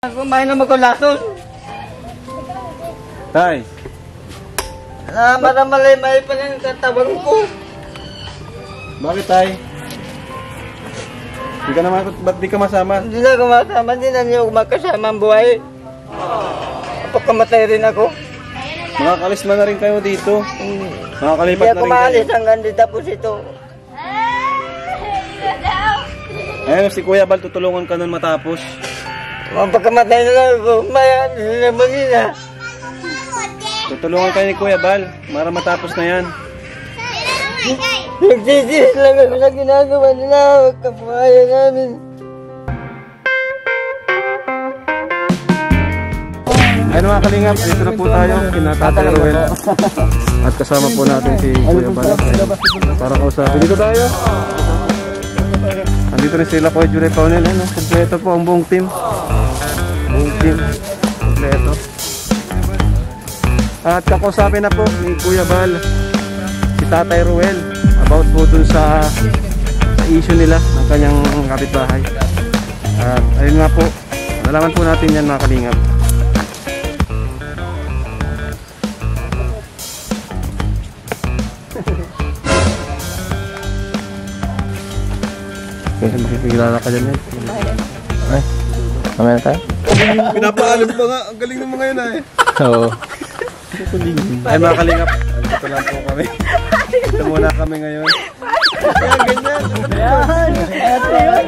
Kumain naman ko lason. Tay. Maramalay pa lang katabang ko. Bakit, Tay? Di ka naman, ba't di ka masama? Hindi na kumasama, hindi na niyo makasama ang buhay. Pagkamatay rin ako. Makakalis na rin kayo dito. Makakalipat Hindi na ako rin maalis kayo. hanggang di tapos ito. Ayun, si Kuya Bal, tutulungan ka nun matapos. Pagkamatay na lang ako, maya naman nila. Tutulungan kayo ni Kuya Bal, para matapos na yan. Nagsisihis lang ako sa ginagawa nila, kabuhayan namin. Ayun mga kalingap, dito na po tayo, kina Tatay Ruel. At kasama po natin si Kuya Bal. Para kausapin. Dito tayo. Andito rin sila Kuya Juray Paunel. Kompleto po ang buong team. Buong team. Kompleto. At kakausapin na po ni Kuya Bal si Tatay Ruel about po dun sa issue nila ng kanyang kapitbahay. At ayun nga po, nalaman po natin yan mga kalingap. Kasi makikilala ka dyan eh. Ay, mamaya na tayo? Pinapaalam pa nga, ang galing ng mga yun eh. Oo. Ay mga kalingap, dito lang po kami. Dito muna kami ngayon. Ayan, ganyan. Ayan.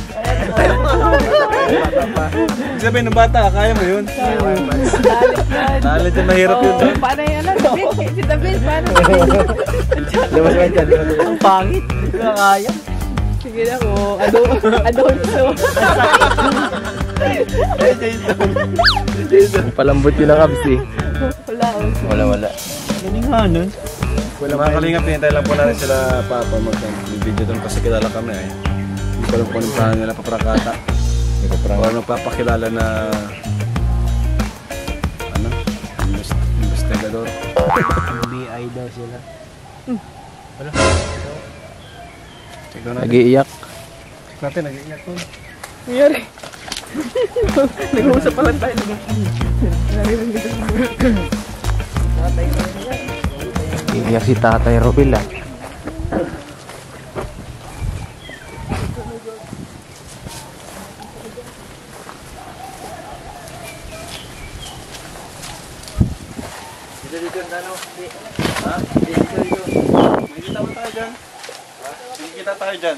Ibig sabihin ng bata, kaya mo yun? Dalit yun, mahirap yun. Paano yung ano? Si David, paano? Labas ka dyan. Ang pangit, hindi ko na kaya. Sige na ko. Adolso. Palambot yun ang abs eh. Wala. Galing nga nun. Mga kalingap, hinintay lang po natin sila Papa mag-video doon kasi kilala kami eh. Hindi ko lang po ng paano nila paprakata. O nagpapakilala na ano? Investigador. BI daw sila. Check doon natin. Nag-iiyak. Check natin, nag-iiyak po. Nangyari. Nag-uusap pa lang tayo. Iiyak si Tatay Ruel ah. Ha? Makikita mo tayo dyan? Ha? Makikita tayo dyan?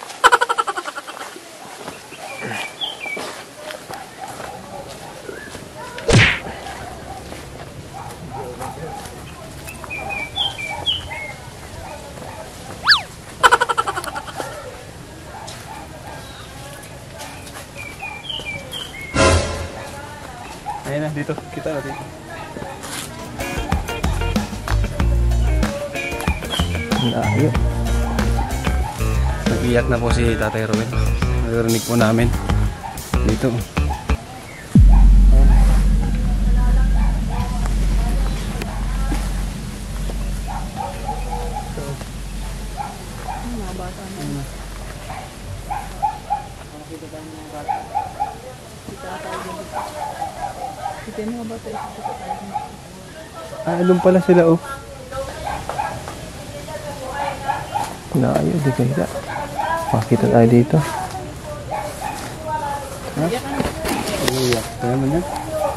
Ayun na, dito. Kita na dito. Layo. Nag-iyak na po si Tatay Ruel. Narinig po namin dito. Alum pala sila oh. Layo, di kaya. Makita tayo dito. Ha? Iyak. Kaya mo yan?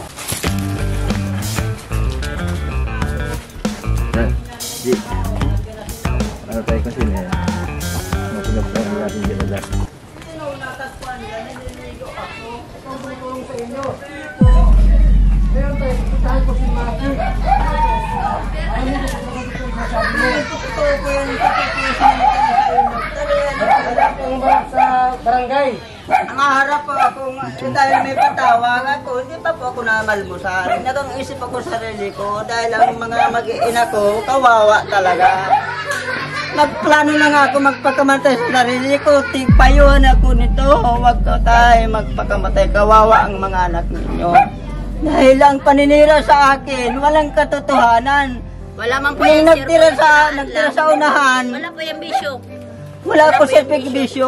Di. Ano tayo kasi na yan? Mapunap tayo natin dyan na last. Sa barangay. Ang harap po ako, dahil may patawagan ko, hindi pa po ako namalmusan. Nag-isip ako sa sarili ko dahil ang mga mag-iina ko, kawawa talaga. Nagplano na nga ako magpakamatay sa sarili ko. Tigpayuhan ako nito. Huwag ko tayo magpakamatay. Kawawa ang mga anak ninyo. Dahil ang paninira sa akin, walang katotohanan. Wala man po Yung yung nagtira sa unahan, Wala po yung bisyo. wala po sa pagbisyo.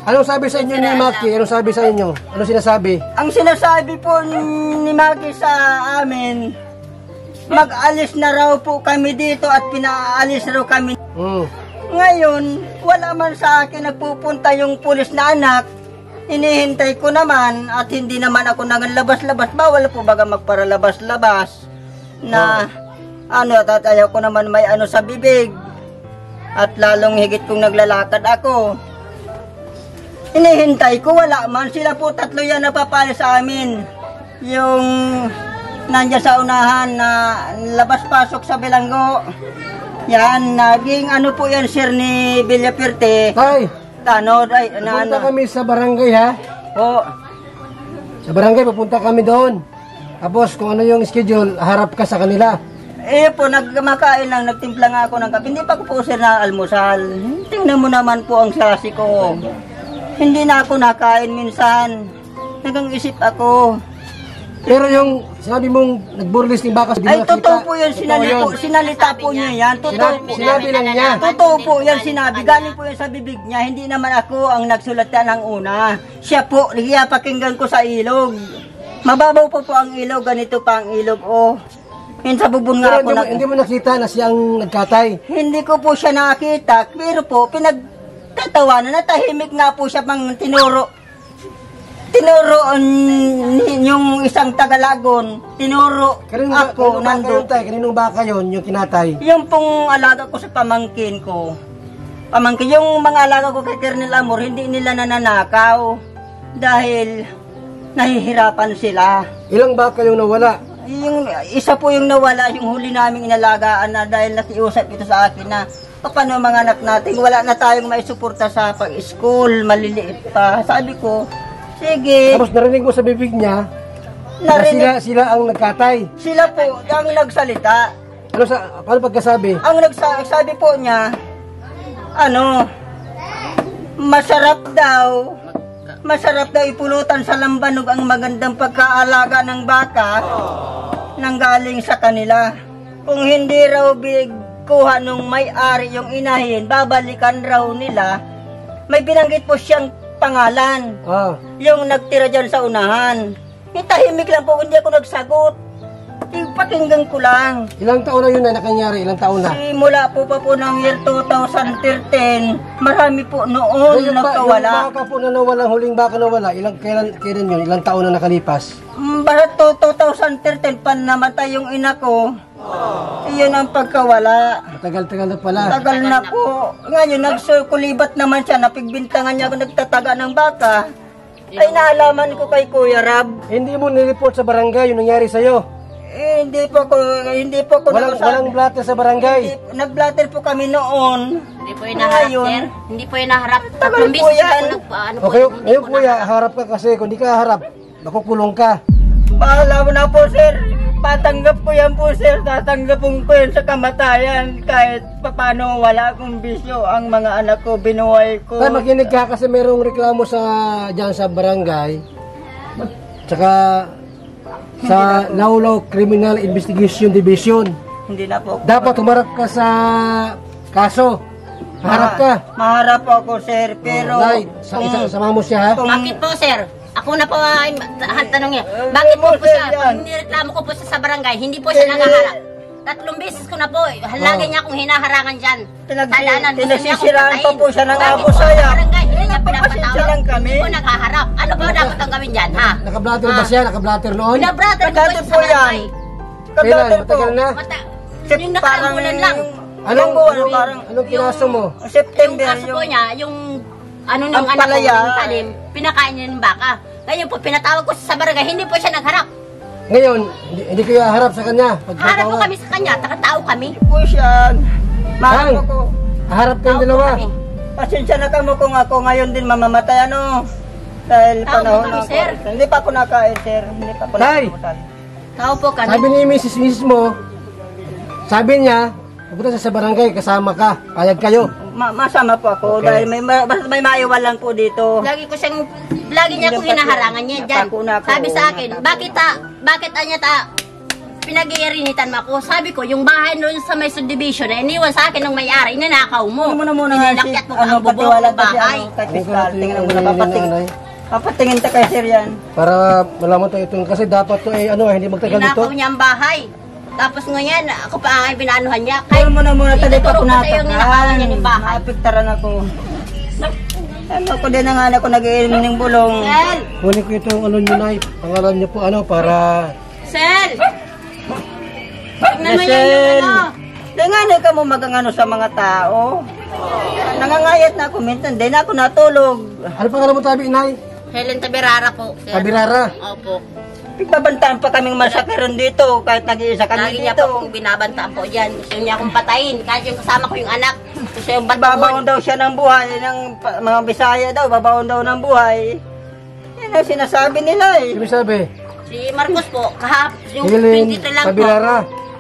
Anong sabi sa inyo ni Maki? Anong sabi sa inyo? Anong sinasabi? Ang sinasabi po ni Maki sa amin, mag-alis na raw po kami dito at pinaalis raw kami. Ngayon, wala man sa akin nagpupunta yung pulis na anak. Hinihintay ko naman at hindi naman ako nangalabas-labas. Bawal po baga magparalabas-labas na tatayaw ko naman may sa bibig. At lalong higit kung naglalakad ako. Hinihintay ko, wala man. Sila po tatlo yan napapali sa amin. Yung nandiyan sa unahan na labas-pasok sa bilanggo. Yan, naging po yan, sir, ni Villaperte. Tay, pupunta kami sa barangay, ha? Po. Sa barangay, pupunta kami doon. Tapos, kung ano yung schedule, harap ka sa kanila. Po, nagmakain lang, nagtimpla nga ako ng kape. Hindi pa ko po, sir, na almusal. Tingnan mo naman po ang klase ko. Hindi na ako nakain minsan. Nag-isip ako. Pero yung sinabi mong nagburlis ng baka, ay, totoo po yun. Sinalita po niya yan. Totoo po. Sinabi lang niya. Totoo po yan sinabi. Galing po yan sa bibig niya. Hindi naman ako ang nagsulat ng una. Siya po, pakinggan ko sa ilog. Mababaw po ang ilog. Ganito pa ang ilog, Sa bubon nga ako. Hindi mo nakita na siyang nagkatay? Hindi ko po siya nakita. Pero po, pinagtatawanan. Natahimik nga po siya pang tinuro yung isang Tagalagon, tinuro ako nandun. Kaninong baka yun, yung kinatay? Yung pong alaga ko sa pamangkin ko. Yung mga alaga ko kay Colonel Amor, hindi nila nananakaw. Dahil nahihirapan sila. Ilang baka yung nawala? Yung isa po yung nawala, yung huli naming inalagaan na dahil nakiusap ito sa akin na paano mga anak natin, wala na tayong maisuporta sa pag-school, maliliit pa. Sabi ko, sige. Tapos narinig mo sa bibig niya na sila ang nagkatay. Sila po ang nagsalita. Paano pagkasabi? Ang nagsabi po niya, masarap daw ipulutan sa lambanog ang magandang pagkaalaga ng baka nang galing sa kanila. Kung hindi raw kuha nung may-ari yung inahin, babalikan raw nila. May binanggit po siyang pangalan. Yung nagtira dyan sa unahan. Tahimik lang po, hindi ako nagsagot. Pakinggan ko lang. Ilang taon na yun na nakanyari? Ilang taon na? Simula po ng year 2013, marami po noon nagkawala. Yung baka po na nawala, huling baka nawala, kailan yun? Ilang taon na nakalipas? Barat 2013 pa namatay yung ina ko. Iyon ang pagkawala. Tagal-tagal na pala. Tagal na po. Ngayon, nagsukulibat naman siya. Napigbintangan niya ako nagtataga ng baka. Ay naalaman ko kay Kuya Rab. Hindi mo nireport sa barangay yung nangyari sa'yo? Hindi po ko walang blatter sa barangay? Nag-blatter po kami noon. Hindi po yung naharap, sir. Hindi po yung naharap. Tagal po yan. Okay, ngayon kuya, harap ka kasi. Kung di ka harap, makukulong ka. Bahala mo na po, sir. Patanggap ko yan po, sir. Tatanggapin ko yan sa kamatayan. Kahit paano wala akong bisyo. Ang mga anak ko, binuhay ko. Tay, makinig ka kasi merong reklamo dyan sa barangay. Tsaka sa Laulaw Criminal Investigation Division. Hindi na po. Dapat humarap ka sa kaso. Harap ka. Maharap po ako, sir. Pero sama mo siya, ha? Bakit po, sir? Ako na po tanong niya. Bakit po siya? Pag nireklamo ko po siya sa barangay, hindi po siya nakaharap. 3 beses ko na po. Lagi niya akong hinaharangan dyan. Pinasisiraan pa po siya ng abo saya. Hindi niya pinapatawag. lang kami. Hindi po nakaharap. Ano ba dapat ang gawin dyan, ha? Nakablatter ba siya? Nakablatter noon? Pinablatter ko po sa barangay. Kailan? Matagal na? Yung nakalimunan lang. Anong pinaso mo? Yung September. kaso po niya, yung ano ng anak ko, yung talim, pinakain niya ng baka. Ngayon po, pinatawag ko sa barangay, hindi po siya nagharap. Ngayon, hindi kayo harap sa kanya? Harap po kami sa kanya, takatao kami. Po siya. Maharap ako. Harap kayong dalawa. Pasensya na kamo kung ako ngayon din mamamatay, dahil panahon kami, ako. sir. Hindi pa ako nakain, sir. Hindi pa ako nakamutan. Tao po kami. Sabi ni Mrs. mo, sabi niya, pupunta sa barangay, kasama ka. Payag kayo. Masama po ako dahil may maiwan lang po dito. Lagi niya akong hinaharangan niya dyan. Sabi sa akin, bakit pinag-iirinitan mo ako. Sabi ko, yung bahay doon sa may subdivision na iniwan sa akin ng may-ari, inanakaw mo. Ano mo muna nga si, Nilalakyat mo pa ang bubong patiwala ng bahay. kay Piskal. Tingnan mo na papatingin ta kay Sir yan. Para malaman tayo itong, kasi dapat to hindi magtagal dito. Inakaw niya ang bahay. Tapos ngayon, ako pa ang binanuhan niya. Kahit Kaya muna tayo pa tayo yung ninakawan niya ng bahay. Napiktaran ako. Ano ko din ang anak ko nag-iinom ng bulong. Sel! Kunin ko itong niyo, Nay. Pangalan niyo po para... Sel! Tingnan mo yan yung Tingnan ka mo magangano sa mga tao. Nangangayat na ako minsan. Di na ako natulog. Ano pangalan mo tabi, Nay? Helen Tabirara po. Sir. Tabirara. Opo. Pagbabantaan pa kaming masakiran dito. Kahit nag-iisa kami Lagi niya dito. po akong binabantaan po dyan. Gusto niya akong patayin. Kahit yung kasama ko yung anak. Gusto yung Babaon babaon. daw siya ng buhay. Ng mga Bisaya daw, babaon daw ng buhay. Yan ang sinasabi nila eh. Sino sabi? Si Marcos po, yung Helen 23 lang po. Tabirara.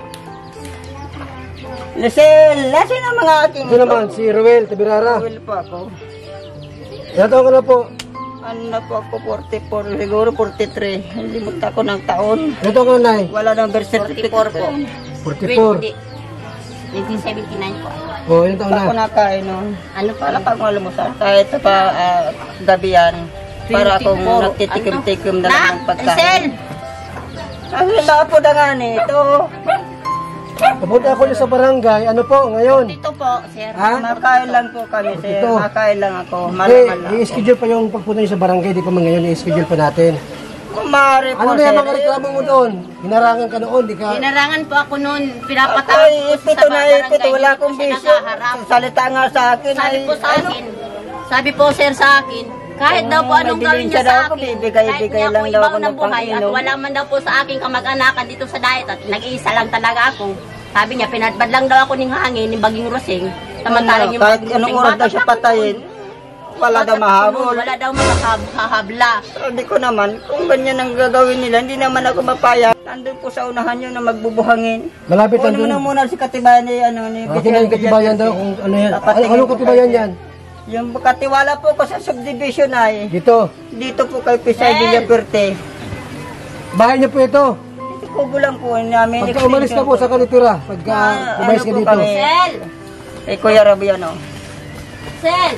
Lisel, nasin ang mga aking Ito naman, si Ruel Tabirara. Will po ako. Ilan taon ka na po? Ano na po ako, 44, siguro 43. Hindi mo ako ng taon. Ilan taon ka na, Nay? Wala nang birth 44 certificate. po. 44. 1979 po. Oh, ilan taon Ako na? nakain nun. Ano po? Wala pang malumusan. Kahit pa gabi yan. Para akong 24. nagtitikim-tikim na lang ng Sel! pagkain. Ang laba po na nga nito. Papunta ako niyo sa barangay. Ano po, ngayon? Dito po, sir. Ha? Makain lang po kami, sir. Ito. Makain lang ako. Eh, Malaman lang. i-schedule pa yung pagpunta niyo sa barangay. Di pa man ngayon, i-schedule pa natin. Kung maaari po, Ano na sir. yung mga reklamo mo doon? Hinarangan ka noon, di ka... Inarangan po ako noon. Pinapatawag Ay, ko ipito na ipito. Wala akong Hindi po bisyo. siya nakaharap. Salita nga sa akin. Sabi ay, po sa ano, akin, sabi po sir sa akin, kahit daw po may anong gawin niya ebidensya daw sa ako, akin, bibigay-bigay kahit niya lang ako daw ibaw ako ng ng buhay at pang-inom. wala man daw po sa aking kamag-anakan dito sa diet at nag-iisa lang talaga ako. Sabi niya, pinadbad lang daw ako ng hangin, ng baging rosing. Samantalang yung kahit baging anong rosing, oras daw bata siya pa ako patayin, noon. wala daw Bata pa ako mahabol. noon, wala daw makahabla. Sabi ko naman, kung ganyan ang gagawin nila, hindi naman ako mapayag. Nandun po sa unahan yun na magbubuhangin. Malapit Kunin mo nandun. na muna si Katibayan ni Akin na yung katibayan daw kung ano yan. Anong katibayan yan? Yung katiwala po ko sa subdivision ay Dito. dito po kay Pisay Villaperte. Bahay niyo po ito. Kubo lang po namin. Pagka umalis ka po, sa kanitira. Pagka umalis ka ano po dito. kami? Sel! Eh, Kuya Rabiano. Sel!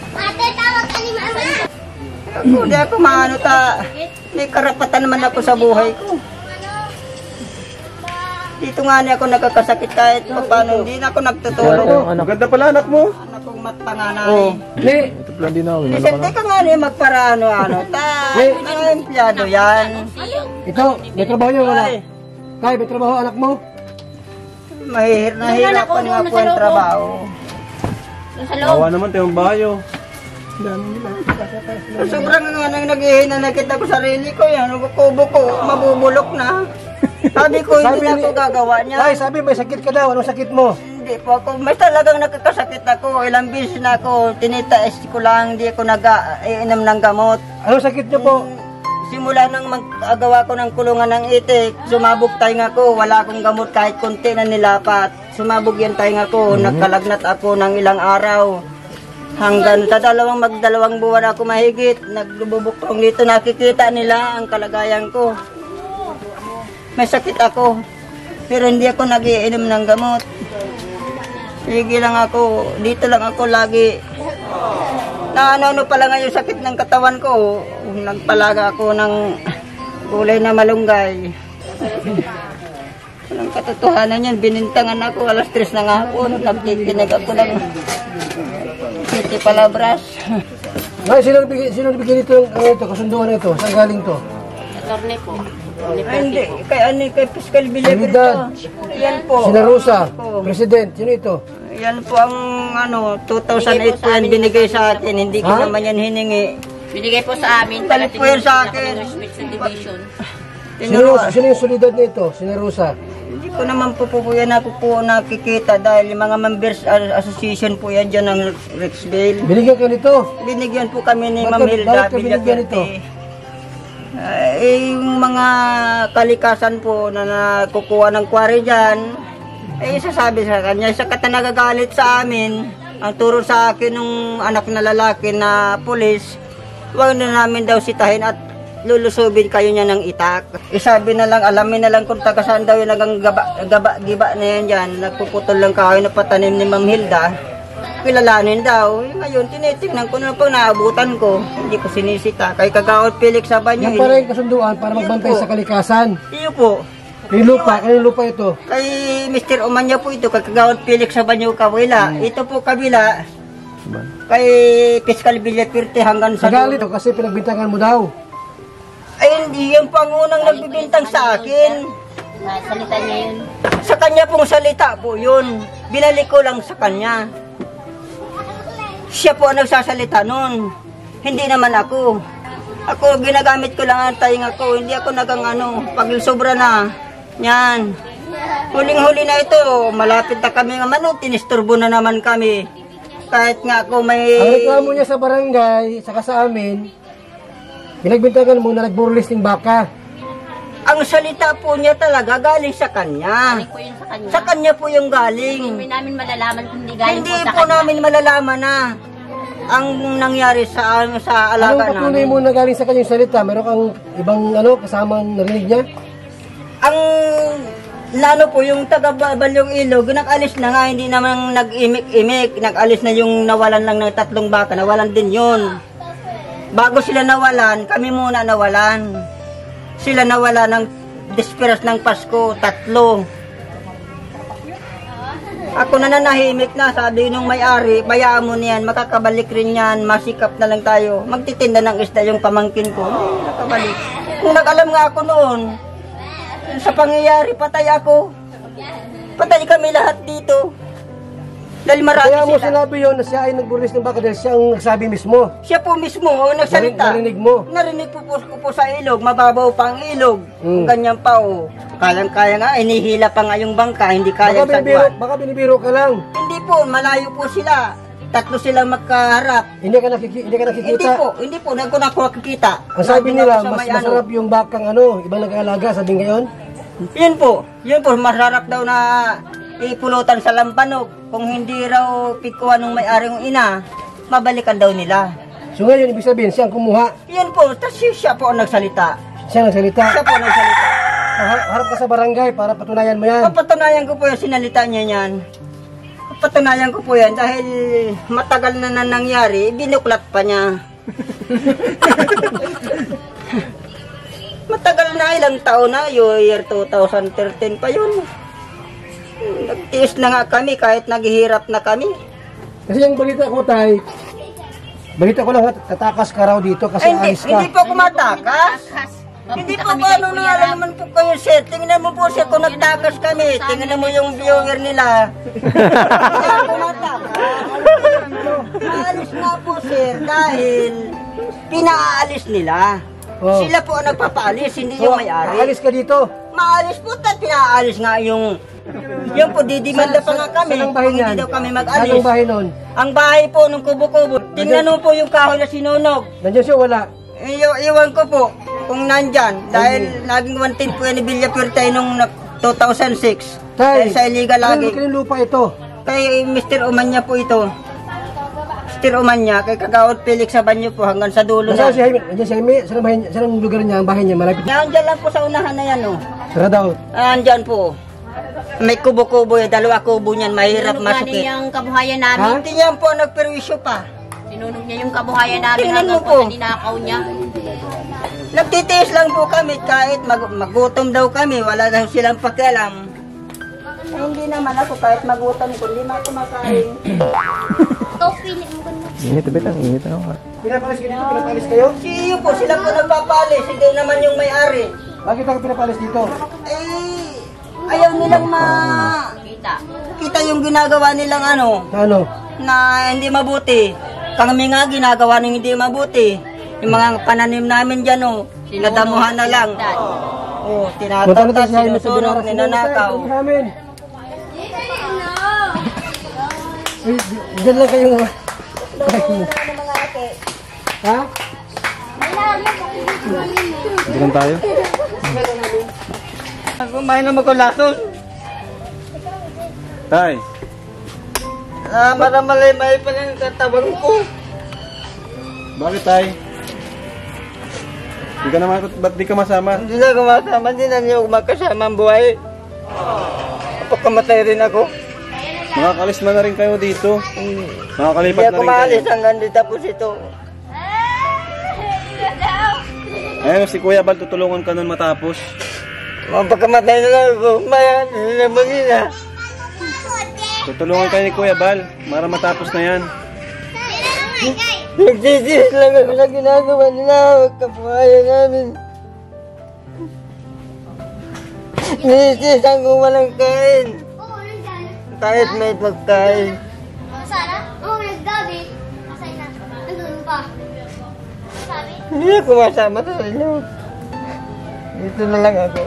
Hindi ako maano ta. May karapatan naman ako sa buhay ko. Dito nga niya ako nagkakasakit kahit pa paano. Hindi na ako nagtutulog. Maganda pala anak mo. Anak kong matpanganay. Ni, Ito pala din ako. Siyempre ka nga niya magparaano-ano. Mga empleyado yan. ito, may trabaho yun, wala. Ay, Kaya, may trabaho anak mo? nahihirapan nga po ang trabaho. Yung sa loob. Bawa naman tayo ang bayo. Sobrang nga nang naghihina na kita ko sarili ko yan. Kubo ko, mabubulok na. Sabi ko, hindi na ako gagawa niya. Ay, sabi, may sakit ka daw. Anong sakit mo? Hindi po ako. May talagang nakakasakit ako. Ilang beses na ako. Tinitaas ko lang. Hindi ako nag-iinom ng gamot. Anong sakit niyo po? Simula nang mag-agawa ko ng kulungan ng itik, sumabog tainga ko. Wala akong gamot kahit konti na nilapat. Sumabog yan tainga ko. Nagkalagnat ako ng ilang araw. Hanggang sa magdalawang buwan ako mahigit. Naglububuktong dito. Nakikita nila ang kalagayan ko. May sakit ako. Pero hindi ako nag-iinom ng gamot. Sige lang ako. Dito lang ako lagi. Na ano pala nga yung sakit ng katawan ko. Nagpalaga ako ng kulay na malunggay. Walang katotohanan yan. Binintangan ako. Alas 3 ng hapon. Nagtikinig ako ng City Palabras. Ay, sino nagbigay nito ito, kasunduan nito? Saan galing to? Attorney po. Ay, hindi. Kay Fiscal Natividad. Villagrito. Yan po. Sina Rosa, President, sino ito? Yan po ang 2008 po yan binigay sa atin. Hindi ko Ha? naman yan hiningi. Binigay po sa amin. Balik po yan sa akin. Division. Sino yung solidad nito? Sina Rosa. Hindi ko naman po yan ako po nakikita dahil yung mga members association po yan dyan ng Rexville. Binigyan ka nito. Binigyan po kami ni Bakit- Ma'am Hilda bakit ka binigyan nito? Yung mga kalikasan po na nakukuha ng quarry dyan, isasabi sa kanya, isa kata nagagalit sa amin, ang turo sa akin ng anak na lalaki na pulis, huwag na namin daw sitahin at lulusubin kayo niya ng itak. Isabi na lang, alamin na lang kung taga saan daw yung giba na yan dyan. Nagpuputol lang kahoy na patanim ni Ma'am Hilda. Kilalanin daw. Ngayon, tinitingnan ko na pag naabutan ko. Hindi ko sinisita. Kay Kagawad Felix Sabanyo. Yan para yung kasunduan para magbantay sa kalikasan. Iyo po. Yung lupa, kanyang lupa ito. Kay Mr. Omanya po ito, kay Kagawad Felix Sabanyo Kawila. Ito po kabila. Kay Fiscal Villapirte hanggang sa Nagalit kasi pinagbintangan mo daw. ay hindi yan po ang unang nagbibintang sa akin. Salita niya yun. Sa kanya pong salita po yun. Binalik ko lang sa kanya. Siya po ang nagsasalita nun. Hindi naman ako. Ako, ginagamit ko lang ang tainga ko. Hindi ako nagang pag sobra na. Yan. Huling-huli na ito. Malapit na kami naman. Tinisturbo na naman kami. Kahit nga ako may... Ang reklamo niya sa barangay, saka sa amin, pinagbintangan mo na nagburlis ng baka. Ang salita po niya talaga galing sa kanya. Galing po yun sa kanya. Sa kanya po yung galing. Hindi namin malalaman kung hindi galing Hindi po sa po kanya. namin malalaman na ang nangyari sa alaga Anong patuloy namin. mo na galing sa kanyang salita? Meron kang ibang kasamang narinig niya? Ang po yung taga Balyong Ilog, nag-alis na nga, hindi naman nag-imik-imik. Nag-alis na yung nawalan lang ng 3 baka, nawalan din yun. Bago sila nawalan, kami muna nawalan. Sila nawala ng disperas ng Pasko, 3. Ako na nanahimik na, sabi nung may-ari, bayaan mo niyan, makakabalik rin yan, masikap na lang tayo. Magtitinda ng isda yung pamangkin ko, nakabalik. Kung nag-alam nga ako noon, sa pangyayari, patay ako. Patay kami lahat dito. Dahil marami Kaya mo sila. sinabi yun na siya ay nagburlis ng baka dahil siya ang nagsabi mismo. Siya po mismo, nagsalita. Narinig mo? Narinig po ko sa ilog, mababaw pa ang ilog. Ganyan pa Kayang-kaya nga, inihila pa nga yung bangka, hindi kaya sagwan. Baka binibiro ka lang. Hindi po, malayo po sila. 3 silang magkaharap. Hindi ka nakikita. Hindi po, nagko na ako nakikita. Ang sabi nila, Sa mas may masarap yung bakang ibang nag-aalaga, sabi ngayon. Yun po, masarap daw na ipulutan sa lampanog. Kung hindi raw pikuha ng may-ari ng ina, mabalikan daw nila. So ngayon, ibig sabihin, siya ang kumuha. Yun po, tas siya po ang nagsalita. Siya ang nagsalita. Siya po ang nagsalita. Harap ka sa barangay para patunayan mo yan. Papatunayan ko po yung sinalita niya yan. Papatunayan ko po yan dahil matagal na nangyari, binuklat pa niya. Matagal na, ilang taon na, year 2013 pa yun. Nagtiis na nga kami kahit naghihirap na kami. Kasi yung balita ko, tay, balita ko lang, tatakas ka raw dito kasi Ay, alis ka. hindi po kumatakas. Hindi po ba ano na naman po kayo sir. Tingnan mo po sir kung nagtakas kami. Tingnan mo yung viewer nila. Maalis nga po sir dahil pinaalis nila. Oh. Sila po ang nagpapaalis, hindi yung may-ari. Alis ka dito. Maalis po at pinaalis nga yung po didimanda pa nga kami. Saan ang bahay Kung niyan? hindi daw kami Saan mag-alis. ang bahay nun? Ang bahay po nung kubo-kubo. Tingnan mo po yung kahoy na sinunog. Nandiyan siya, wala. Iwan ko po kung nandyan. Dahil naging wanted po yan ni Villapirte nung 2006. Dahil sa illegal lagi. Kailan lupa ito? Kay Mr. Omanya po ito. Mr. Omanya, kay Kagawad Felix Sabanyo po hanggang sa dulo Saan na. si Jaime? Nandiyan si Jaime? Saan ang lugar niya? Ang bahay niya? Malapit. Nandyan lang po sa unahan na yan Sara daw. Nandyan po. May kubo-kubo yan, 2 kubo niyan, mahirap Sinunog masukit. niya yung kabuhayan namin. Hindi niyan po nagperwisyo pa. Sinunog niya yung kabuhayan namin Tingnan hanggang mo po. po sa ninakaw niya. Nagtitiis lang po kami kahit magutom daw kami, wala daw silang pakialam. Eh, hindi naman ako kahit magutom ko, hindi man kumakain. Init betang, init ako. Pinapalis ka dito? Pinapalis kayo? Si iyo po, sila po nagpapalis, hindi naman yung may-ari. Bakit ako pinapalis dito? Eh, ayaw nilang kita yung ginagawa nilang Ano? na hindi mabuti. Kami nga ginagawa ng hindi mabuti. Yung mga pananim namin dyan, nadamuhan na lang. Punta na Tinatatas, tayo si Jaime sa sinusunog, Binara. ninanakaw. Namin. Diyan lang kayo. Ha? Diyan tayo. Kumain naman ko lason. Tay, Maramalay-may pa lang katawan ko. bakit tay? Di ka naman, ba't di ka masama? Hindi na ako masama, hindi na niyo magkasama ang buhay. Pagkamatay rin ako. Makakalis na rin kayo dito. Makakalipat Hindi na ako rin maalis kayo. hanggang di tapos ito. Ayun, si Kuya Bal, tutulungan ka nun matapos. Pagkamatay na lang ako, mayan, hindi na magina. Tutulungan kayo ni Kuya Bal, para matapos na yan. Nagtitis lang ako sa ginagawa nila, kabuhayan namin. Nagtitis ko walang kain. Kahit may pagkain. Sana? Oo, naggabi. Masay na. Andun pa. Sabi? Hindi ako masama sa inyo. Dito na lang ako.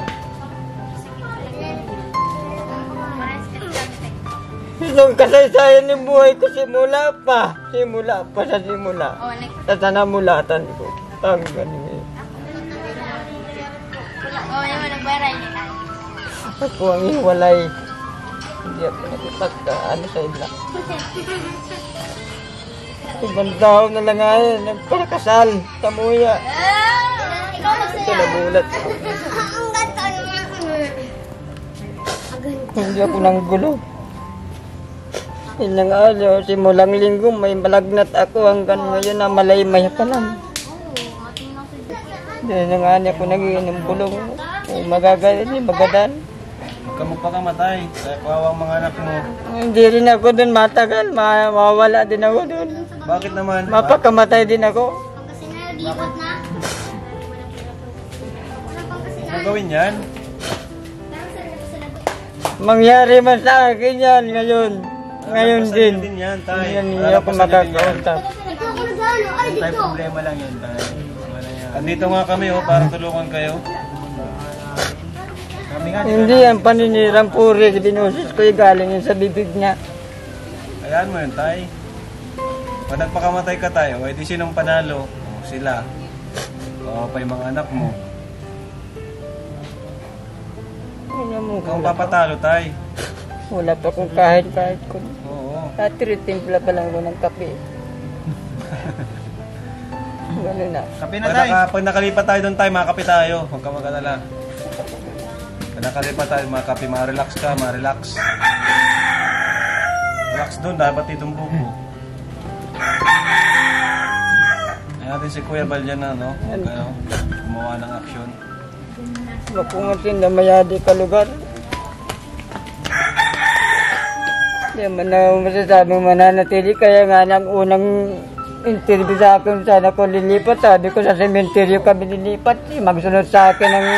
Itong kasaysayan ng buhay ko simula pa. Simula pa sa simula. Oo, next. Sa sanamulatan ko. Hanggang ngayon. Oo, yung nagbayaran nila. Ako ang hiwalay. Hindi ako nakipagkaano sa ila. Ibang tao na lang ngayon. Nagpakasal sa muya. Ikaw Ito magsaya. nabulat. Ang ganda niya. Hindi ako nang gulo. Ilang araw, simulang linggo, may malagnat ako hanggang ngayon na malaymay pa lang. Hindi na nga niya ako nagiinom bulong. Kung magagalit, magadan. Huwag ka magpakamatay, kaya kawawang mga anak mo. Hindi rin ako dun matagal, mawawala din ako dun. Bakit naman? Mapakamatay din ako. Kasi nalipat na. Huwag gawin yan. Mangyari man sa akin yan ngayon. Ngayon Basta din. din yan, tay. Hindi Wala ako pa sa din yan. makakausap. Ito ako nag-ano. Ay, Tay, dito. problema lang yun, tay. Wala yan. Andito nga kami para tulungan kayo. Kami nga, Hindi yan paninirang puri. Dinusis ko yung galing yun sa bibig niya. Ayan mo yun, tay. Pag nagpakamatay ka tayo, eh di sinong panalo? O, sila. O, pa yung mga anak mo. Ano mo, Ikaw ang papatalo, tay. wala pa kung kahit ko. Oo. At timpla pa lang ako ng kape. Gano'n na. kape na, tay. Pag nakalipat tayo doon tayo, makakape tayo. Huwag ka mag-alala. Pag nakalipat tayo, makakape, ma-relax ka, ma-relax. Relax doon, dapat itong buko. Ayan natin si Kuya Bal dyan na, no? Gumawa ng aksyon. Mapungatin na mayadi ka lugar. Hindi man na masasabi mananatili. Kaya nga nang unang interview sa akin, sana ko lilipat. Sabi ko sa sementeryo kami lilipat. Magsunod sa akin ang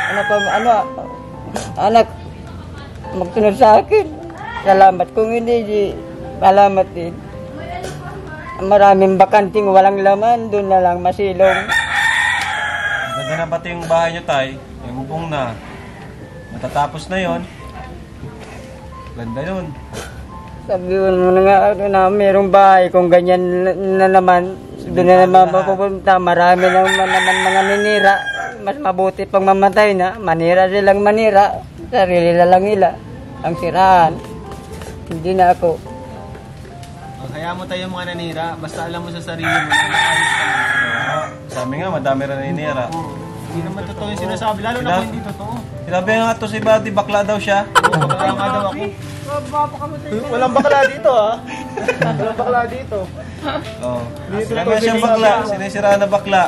anak. Magsunod sa akin. Salamat. Kung hindi, salamat din. Maraming bakanting walang laman. Doon na lang masilong. Ganda na pati yung bahay nyo, tay. Yung bubong na. Matatapos na yon. Ganda yun. Sabihin mo na nga na mayroong bahay kung ganyan na naman, doon na naman mapupunta. Marami naman mga ninira. Mas mabuti pang mamatay na. Manira silang manira. Sarili na lang nila ang siraan. Hindi na ako. Kaya mo tayo mga nanira, basta alam mo sa sarili mo na nakaalis ka na. Sabi nga, madami rin naninira. Hindi naman totoo yung sinasabi, lalo na kung hindi totoo. Sinabi nga to si Buddy, bakla daw siya. Bakla nga daw ako. Walang bakla dito, ha? Walang bakla dito. Oh. Sinabi siyang bakla, sinisiraan na bakla.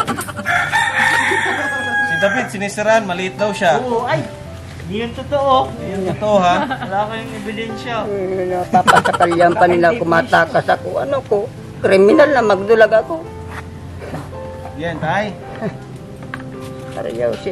Si David, sinisiraan, maliit daw siya. Oo, ay! Hindi yan totoo. Yan totoo, ha? Wala kayong ebidensya. Napapasakalyan pa nila kumatakas ako. Ano ko? Kriminal na magdulag ako. Yan, tay. Arayaw shit.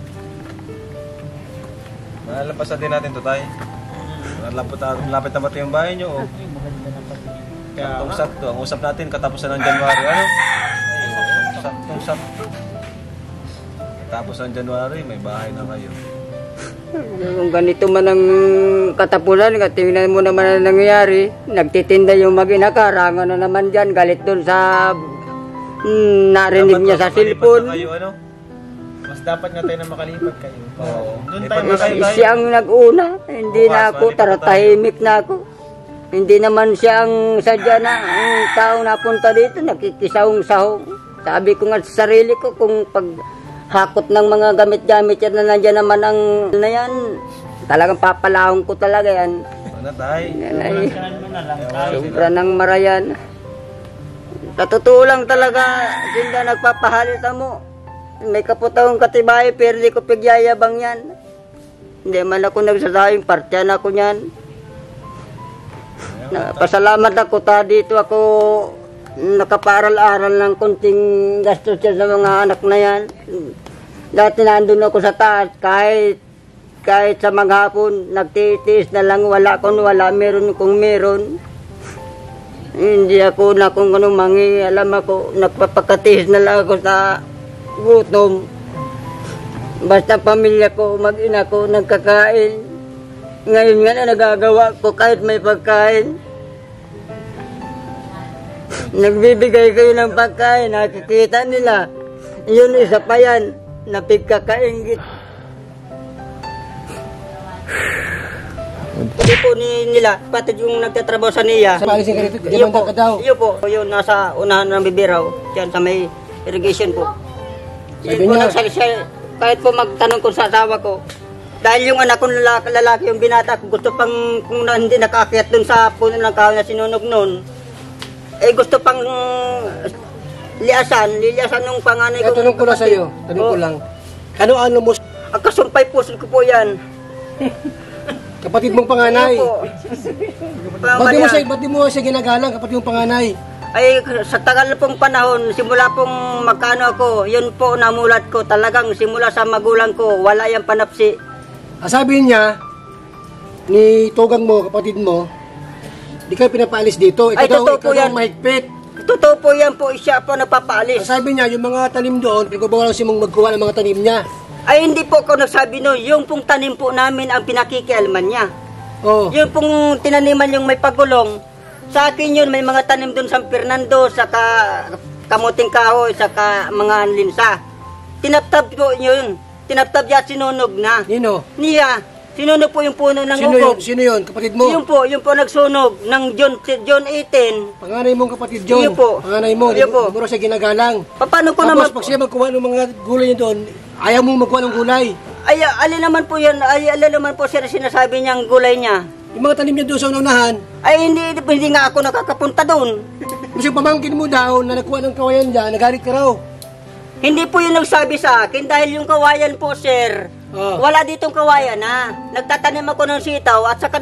Malalampasan din natin to, tay. Lapit na ba ito yung bahay nyo? Oh. Saktong-sakto. Ang usap natin, katapusan ng January. Ano? Saktong-sakto. Tapos ng January, may bahay na kayo. Kung ganito man ang katapusan, tingnan mo naman ang nangyayari. Nagtitinda yung mag-ina, karangan na naman dyan. Galit doon sa narinig niya sa Dapat makalipat cellphone. na kayo, ano? Mas dapat nga tayo na makalipat kayo. Oo. Doon Lipat tayo na kayo, tay. Siya ang nag-una. Hindi na ako, Bukas, malipat na taratahimik na ako. Hindi naman siya ang sadya na ang tao na punta dito, nakikisahong-sahong. Sabi ko nga sa sarili ko, kung paghakot ng mga gamit-gamit yan na nandiyan naman ang na yan, talagang papalahong ko talaga yan. Ano tayo? Yan ay, sobra ng marayan. Sa totoo lang talaga, hindi na nagpapahalita mo. May kaputahong katibay, pero di ko pigyayabang yan. Hindi man ako nagsasabing partyan ako yan. Pasalamat ako dito ako nakaparal-aral ng konting gastos sa mga anak na yan. Dati nandun ako sa taas, kahit sa maghapon, nagtitiis na lang, wala kung wala, meron kung meron. Hindi ako na kung anong mangi, alam ako, nagpapakatiis na lang ako sa gutom. Basta pamilya ko, mag-ina ko, nagkakain. Ngayon nga na nagagawa ko kahit may pagkain. Nagbibigay kayo ng pagkain, nakikita nila. Yun isa pa yan, napigkakaingit. Hindi po nila, pati yung nagtatrabaho sa NIA. Sa paalisin ka rito, demanda ka daw. Iyo po, yun nasa unahan ng bibiraw, dyan sa may irrigation po. Sabi Yun po niya- nagsalisa, kahit po magtanong ko sa asawa ko, dahil yung anak ko lalaki yung binata ko, gusto pang, kung hindi nakaakyat dun sa puno ng kahoy na sinunog nun, eh gusto pang liliasan nung panganay ko. Tanong ko lang sa'yo, tanong ko lang. Ano mo, Ang kasumpay puso ko po yan. kapatid mong panganay? Iyo po. Ba't di mo siya ginagalang, kapatid mong panganay? Ay, sa tagal pong panahon, simula pong magkano ako, yun po namulat ko talagang simula sa magulang ko, wala yung panapsi. Sabi niya, ni Tugang mo, kapatid mo, di kayo pinapaalis dito. Ay, totoo po ikaw daw yan. mahigpit. Totoo po yan po, siya po napapaalis. Sabi niya, yung mga tanim doon, pinagbabawalan siya mong magkuha ng mga tanim niya. Ay, hindi po ako nagsabi no, yung pong tanim po namin ang pinakikialman niya. Oh. Yung pong tinaniman yung may pagulong, sa akin yun, may mga tanim doon sa Fernando, saka kamuting kahoy, saka mga linsa. Tinaptab po yun. Tinaptab yan, sinunog na. Nino? Niya, sinunog po yung puno ng Sino yun? ugog. Sino yun? Kapatid mo? Yun po nagsunog ng John 18. Panganay mong kapatid John? Yun po. Panganay mo? Yun po. Di mo siya ginagalang. Paano ko Tapos naman pag siya magkuha ng mga gulay niya doon, ayaw mong magkuha ng gulay. Ay, alin naman po yan, alin naman po sir sinasabi niyang gulay niya. Yung mga tanim niya doon sa unahan, Ay, hindi nga ako nakakapunta doon. kasi pamangkin mo daw na nagkuha ng kawayan dyan, nagalit ka raw. Hindi po yung nagsabi sa akin dahil yung kawayan po, sir. Oh. Wala ditong kawayan ha. Nagtatanim ako ng sitaw at saka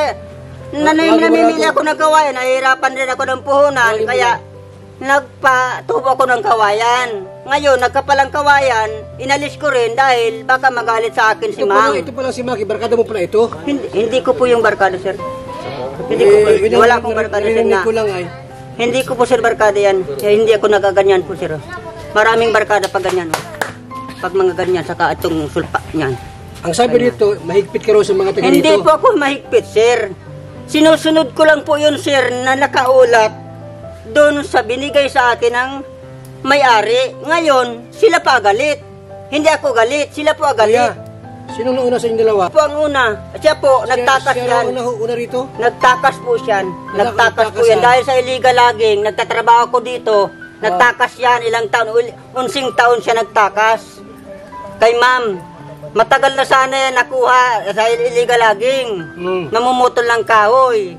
Wala namimili ko. ako ng kawayan. Nahihirapan rin ako ng puhunan. Wala Kaya nagpatubo ako ng kawayan. Ngayon, nagkapalang kawayan, inalis ko rin dahil baka magalit sa akin si Mang. Ito pala si Maki, barkada mo pala ito. Hindi ko po yung barkada, sir. Hindi ko po, yun ang wala akong barkada, sir, narinig na. ko lang ay. Hindi ko po, sir, barkada yan. Hindi ako nagaganyan po, sir. Maraming barkada pag ganyan. Pag mga ganyan, saka itong sulpa niyan. Ang sabi dito, mahigpit ka raw sa mga taga Hindi dito. po ako mahigpit, sir. Sinusunod ko lang po yun, sir, na nakaulat doon sa binigay sa akin ng may-ari. Ngayon, sila pa galit. Hindi ako galit, sila po galit. Kuya, sinong nauna sa inyong dalawa? Po ang una. Siya po, nagtakas Siya yan. raw una rito? Nagtakas po siyan. Nagtakas po nagtakas yan. yan. Dahil sa illegal logging, nagtatrabaho ko dito. Nagtakas yan. Ilang taon, unsing taon siya nagtakas. Kay ma'am, matagal na sana yan nakuha sa illegal logging. Namumutol ng kahoy.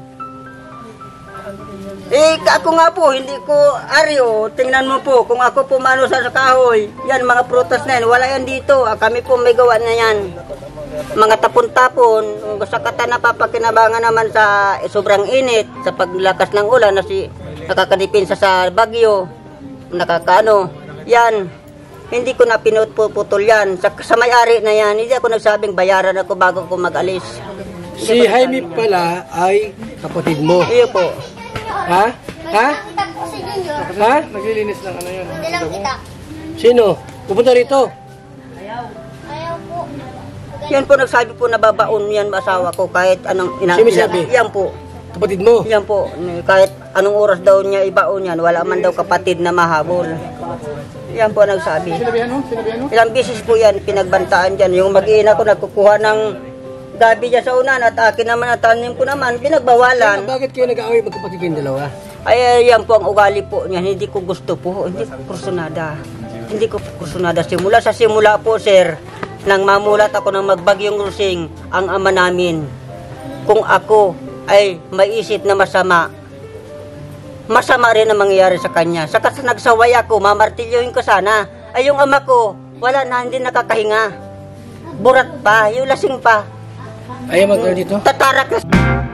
Eh, ako nga po, hindi ko, Ario, tingnan mo po, kung ako po mano sa kahoy, yan, mga prutas na yan, wala yan dito. Kami po may gawa na yan. Mga tapon-tapon, sa kata napapakinabangan naman sa sobrang init, sa paglakas ng ulan, na nakakadipinsa sa bagyo, nakakaano, yan. Hindi ko na pinutol yan. Sa may-ari na yan, hindi ako nagsabing bayaran ako bago ko mag-alis. Si Jaime pala ay kapatid mo. Iyo po. Ha? Ha? Kita po si Junior. Ha? Naglilinis ng ano yun. Hindi lang kita. Sino? Pupunta rito. Ayaw po. Yan po nagsabi po na babaon yan asawa ko kahit anong Sino sabi? Yan po. Kapatid mo. Yan po. Kahit anong oras daw niya ibaon yan, wala man daw kapatid na mahabol. Yan po nagsabi. Sinabihan mo? Sinabihan mo? Ilang beses po yan pinagbantaan dyan. Yung mag-iina ko nagkukuha ng gabi dyan sa unan at akin naman at tanim ko naman, pinagbawalan. Bakit kayo nag-aaway magkapatid kayong dalawa? Ay, yan po ang ugali po niya. Hindi ko gusto po. Hindi ko kursunada. Hindi ko kursunada. Simula sa simula po, sir, nang mamulat ako ng magbagyong rusing ang ama namin. Kung ako ay may isip na masama, masama rin ang mangyayari sa kanya. Saka sa nagsaway ako, mamartilyohin ko sana. Ay, yung ama ko, wala na, hindi nakakahinga. Burat pa, yung lasing pa. Ayaw magdala dito? Tatarak na